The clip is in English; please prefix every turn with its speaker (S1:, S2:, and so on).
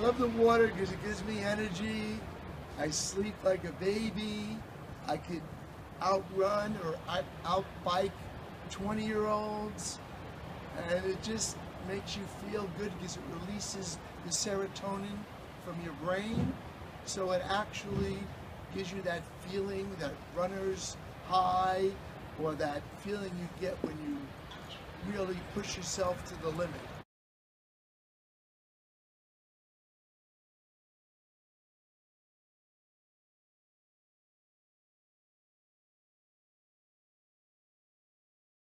S1: love the water because it gives me energy. I sleep like a baby. I could outrun or outbike 20-year-olds, and it just makes you feel good because it releases the serotonin from your brain, so it actually gives you that feeling, that runner's high, or that feeling you get when you really push yourself to the limit.